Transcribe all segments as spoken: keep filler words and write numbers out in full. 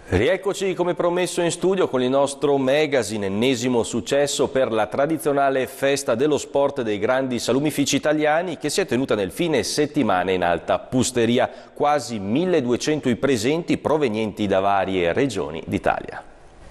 Rieccoci come promesso in studio con il nostro magazine, ennesimo successo per la tradizionale festa dello sport dei grandi salumifici italiani che si è tenuta nel fine settimana in Alta Pusteria. Quasi milleduecento i presenti provenienti da varie regioni d'Italia.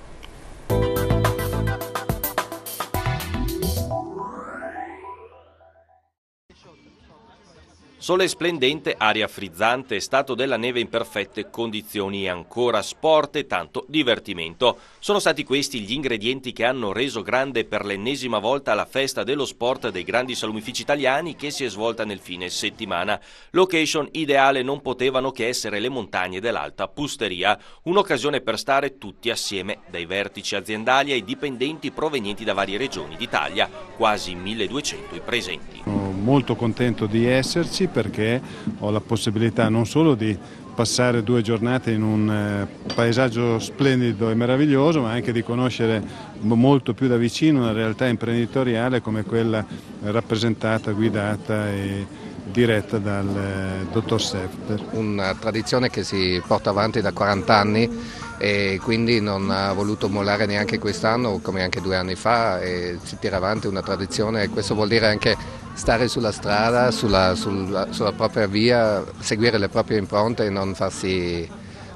Sole splendente, aria frizzante, stato della neve in perfette condizioni e ancora sport e tanto divertimento. Sono stati questi gli ingredienti che hanno reso grande per l'ennesima volta la festa dello sport dei grandi salumifici italiani che si è svolta nel fine settimana. Location ideale non potevano che essere le montagne dell'Alta Pusteria, un'occasione per stare tutti assieme, dai vertici aziendali ai dipendenti provenienti da varie regioni d'Italia, quasi milleduecento i presenti. Sono molto contento di esserci perché ho la possibilità non solo di passare due giornate in un paesaggio splendido e meraviglioso, ma anche di conoscere molto più da vicino una realtà imprenditoriale come quella rappresentata, guidata e diretta dal dottor Sefter. Una tradizione che si porta avanti da quaranta anni e quindi non ha voluto mollare neanche quest'anno come anche due anni fa, e si tira avanti una tradizione e questo vuol dire anche stare sulla strada, sulla, sulla, sulla propria via, seguire le proprie impronte e non farsi,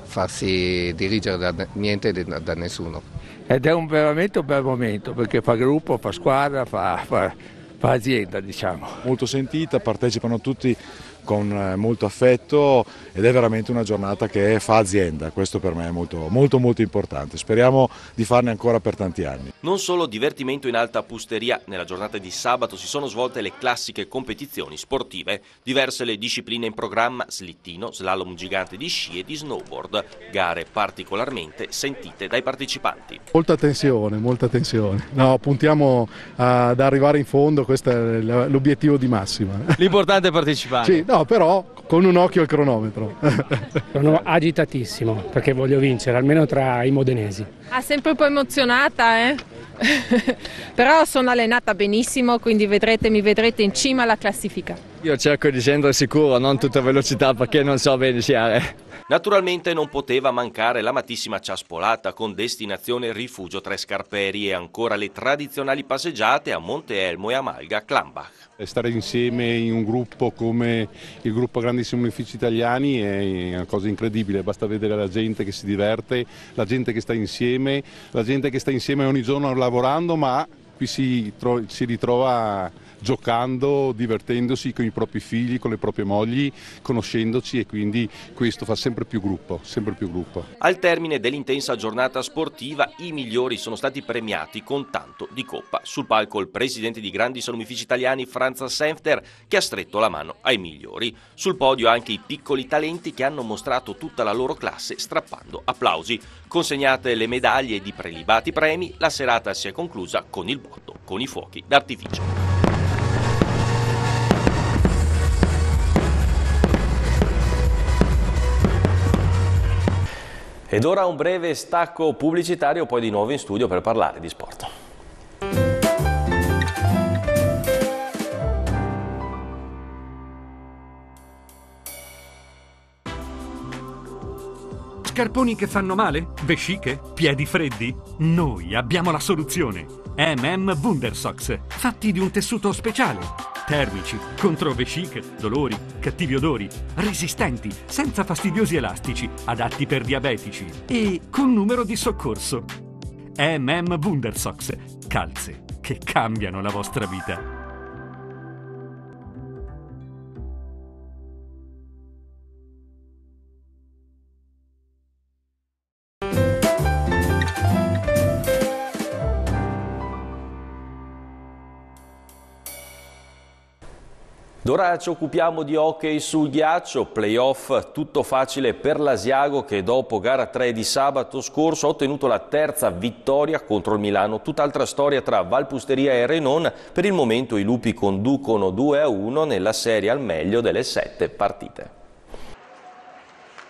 farsi dirigere da niente da, da nessuno. Ed è un, veramente un bel momento perché fa gruppo, fa squadra, fa, fa, fa azienda, diciamo. Molto sentita, partecipano tutti con molto affetto ed è veramente una giornata che fa azienda. Questo per me è molto molto molto importante, speriamo di farne ancora per tanti anni. Non solo divertimento in Alta Pusteria, nella giornata di sabato si sono svolte le classiche competizioni sportive, diverse le discipline in programma: slittino, slalom gigante di sci e di snowboard, gare particolarmente sentite dai partecipanti. Molta tensione, molta tensione, no, puntiamo ad arrivare in fondo, questo è l'obiettivo di massima. L'importante è partecipare. Sì, no, però con un occhio al cronometro. Sono agitatissimo perché voglio vincere, almeno tra i modenesi. Ah, sempre un po' emozionata, eh? Però sono allenata benissimo, quindi vedrete, mi vedrete in cima alla classifica. Io cerco di scendere sicuro, non tutta velocità perché non so bene sciare. Naturalmente non poteva mancare l'amatissima ciaspolata con destinazione Rifugio Tre Scarperi e ancora le tradizionali passeggiate a Monte Elmo e a Malga Klambach. Stare insieme in un gruppo come il gruppo Grandi Salumifici Italiani è una cosa incredibile, basta vedere la gente che si diverte, la gente che sta insieme, la gente che sta insieme ogni giorno lavorando, ma qui si, si ritrova giocando, divertendosi con i propri figli, con le proprie mogli, conoscendoci, e quindi questo fa sempre più gruppo, sempre più gruppo. Al termine dell'intensa giornata sportiva i migliori sono stati premiati con tanto di coppa. Sul palco il presidente di Grandi Salumifici Italiani Franz Senfter che ha stretto la mano ai migliori. Sul podio anche i piccoli talenti che hanno mostrato tutta la loro classe strappando applausi. Consegnate le medaglie di prelibati premi, la serata si è conclusa con il botto, con i fuochi d'artificio. Ed ora un breve stacco pubblicitario, poi di nuovo in studio per parlare di sport. Scarponi che fanno male? Vesciche? Piedi freddi? Noi abbiamo la soluzione. M M Wundersocks, fatti di un tessuto speciale. Termici, contro vesciche, dolori, cattivi odori, resistenti, senza fastidiosi elastici, adatti per diabetici e con numero di soccorso. M M Wundersocks, calze che cambiano la vostra vita. Ora ci occupiamo di hockey sul ghiaccio, playoff tutto facile per l'Asiago che dopo gara tre di sabato scorso ha ottenuto la terza vittoria contro il Milano. Tutt'altra storia tra Valpusteria e Renon, per il momento i lupi conducono due a uno nella serie al meglio delle sette partite.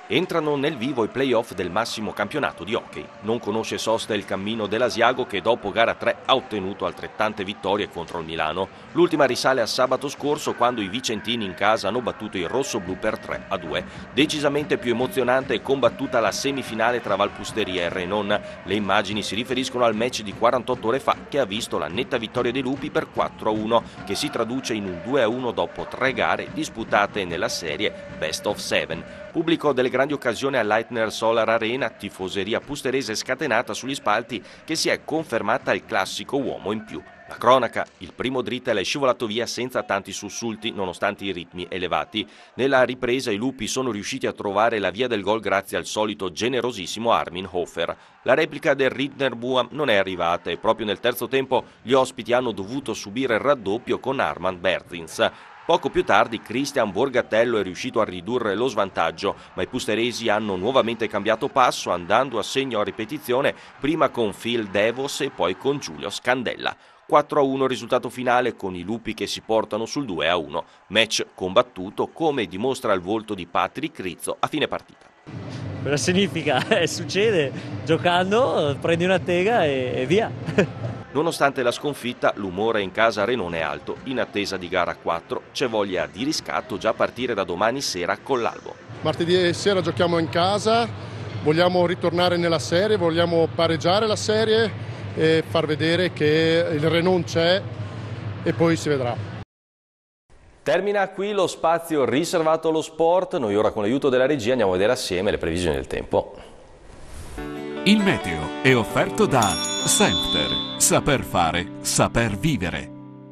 Entrano nel vivo i play-off del massimo campionato di hockey. Non conosce sosta il cammino dell'Asiago che dopo gara tre ha ottenuto altrettante vittorie contro il Milano. L'ultima risale a sabato scorso quando i vicentini in casa hanno battuto i rossoblù per tre a due. Decisamente più emozionante e combattuta la semifinale tra Valpusteria e Renon. Le immagini si riferiscono al match di quarantotto ore fa che ha visto la netta vittoria dei Lupi per quattro a uno, che si traduce in un due a uno dopo tre gare disputate nella serie Best of Seven. Pubblico delle grandi occasioni all'Leitner Solar Arena, tifoseria pusterese scatenata sugli spalti che si è confermata il classico uomo in più. La cronaca, il primo drittel è scivolato via senza tanti sussulti nonostante i ritmi elevati. Nella ripresa i Lupi sono riusciti a trovare la via del gol grazie al solito generosissimo Armin Hofer. La replica del Rittner Buam non è arrivata e proprio nel terzo tempo gli ospiti hanno dovuto subire il raddoppio con Armand Berzins. Poco più tardi Christian Borgatello è riuscito a ridurre lo svantaggio, ma i pusteresi hanno nuovamente cambiato passo andando a segno a ripetizione prima con Phil Devos e poi con Giulio Scandella. quattro a uno risultato finale con i Lupi che si portano sul due a uno. Match combattuto come dimostra il volto di Patrick Rizzo a fine partita. Cosa significa? Eh, succede, giocando prendi una tega e, e via. Nonostante la sconfitta, l'umore in casa a Renone è alto. In attesa di gara quattro c'è voglia di riscatto già a partire da domani sera con l'Albo. Martedì sera giochiamo in casa, vogliamo ritornare nella serie, vogliamo pareggiare la serie e far vedere che il Renon c'è e poi si vedrà. Termina qui lo spazio riservato allo sport. Noi ora con l'aiuto della regia andiamo a vedere assieme le previsioni del tempo. Il meteo è offerto da Sempter. Saper fare, saper vivere.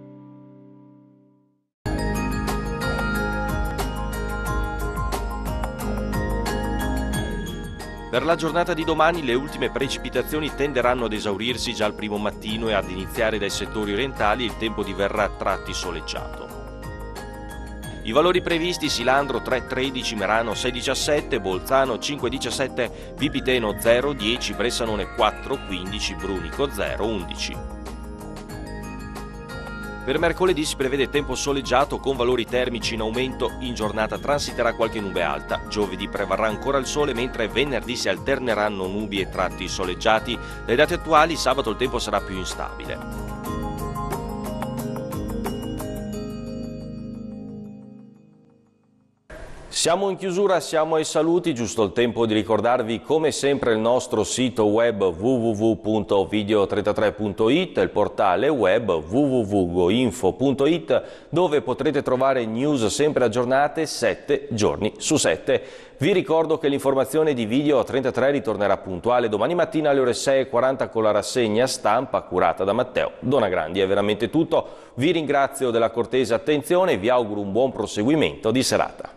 Per la giornata di domani le ultime precipitazioni tenderanno ad esaurirsi già al primo mattino e ad iniziare dai settori orientali il tempo diverrà a tratti soleggiato. I valori previsti: Silandro tre tredici, Merano sei diciassette, Bolzano cinque diciassette, Vipiteno zero dieci, Bressanone quattro quindici, Brunico zero undici. Per mercoledì si prevede tempo soleggiato con valori termici in aumento, in giornata transiterà qualche nube alta, giovedì prevarrà ancora il sole mentre venerdì si alterneranno nubi e tratti soleggiati. Dai dati attuali sabato il tempo sarà più instabile. Siamo in chiusura, siamo ai saluti, giusto il tempo di ricordarvi come sempre il nostro sito web w w w punto video trentatré punto it, il portale web w w w punto goinfo punto it dove potrete trovare news sempre aggiornate sette giorni su sette. Vi ricordo che l'informazione di Video trentatré ritornerà puntuale domani mattina alle ore sei e quaranta con la rassegna stampa curata da Matteo Donagrandi. È veramente tutto, vi ringrazio della cortese attenzione e vi auguro un buon proseguimento di serata.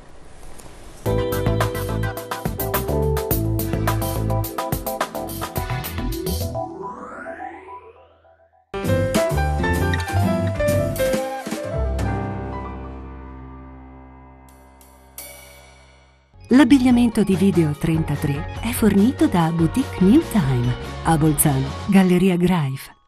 L'abbigliamento di Video trentatré è fornito da Boutique New Time a Bolzano, Galleria Greif.